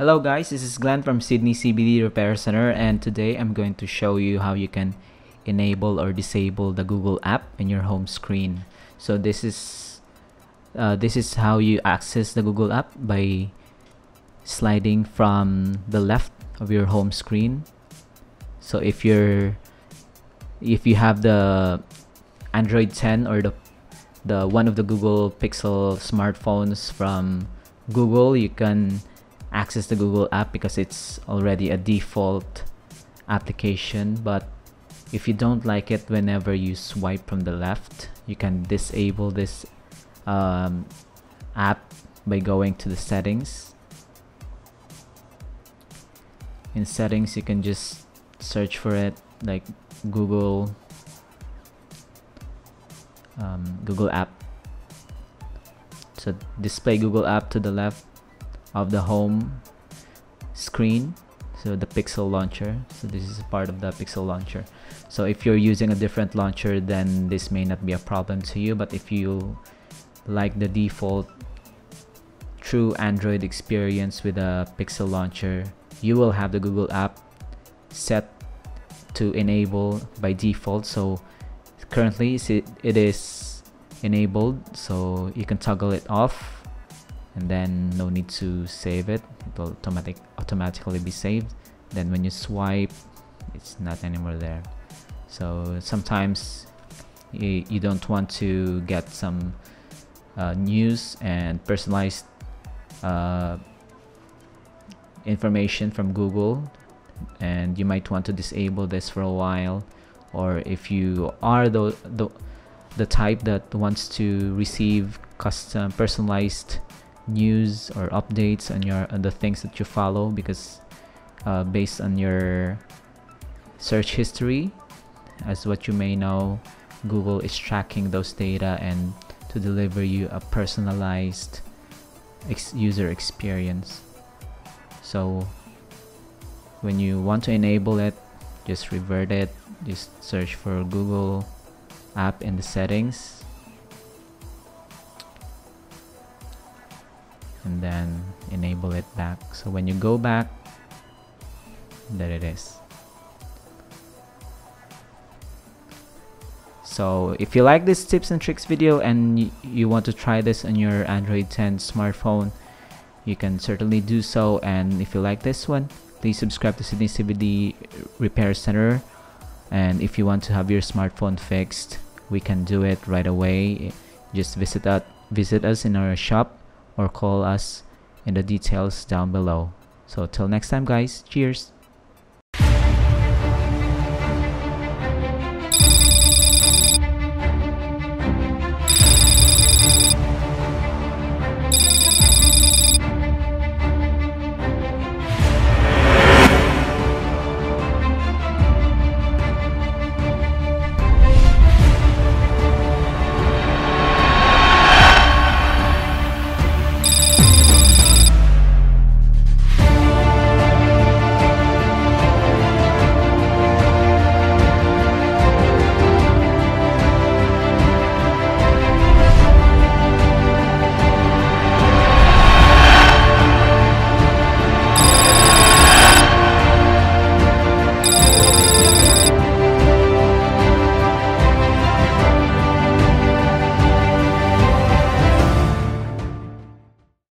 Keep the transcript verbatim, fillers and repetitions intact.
Hello guys, this is Glenn from Sydney C B D Repair Center, and today I'm going to show you how you can enable or disable the Google app in your home screen. So this is uh, this is how you access the Google app by sliding from the left of your home screen. So if you're if you have the Android ten or the the one of the Google Pixel smartphones from Google, you can access the Google app because it's already a default application. But if you don't like it whenever you swipe from the left, you can disable this um, app by going to the settings. In settings, you can just search for it like Google um, Google app. So display Google app to the left of the home screen, so the Pixel launcher. So this is a part of the Pixel launcher. So if you're using a different launcher, then this may not be a problem to you, but if you like the default true Android experience with a Pixel launcher, you will have the Google app set to enable by default. So currently it is enabled, so you can toggle it off, and then no need to save it. It will automatic automatically be saved. Then when you swipe, it's not anymore there. So sometimes you, you don't want to get some uh, news and personalized uh, information from Google, and you might want to disable this for a while. Or if you are the the, the type that wants to receive custom personalized news or updates on your on the things that you follow, because uh, based on your search history, as what you may know, Google is tracking those data and to deliver you a personalized ex user experience. So when you want to enable it, just revert it, just search for Google app in the settings, and then enable it back. So when you go back, there it is. So if you like this tips and tricks video and you want to try this on your Android ten smartphone, you can certainly do so. And if you like this one, please subscribe to Sydney C B D Repair Center. And if you want to have your smartphone fixed, we can do it right away. Just visit us, visit us in our shop, or call us in the details down below. So till next time guys, cheers.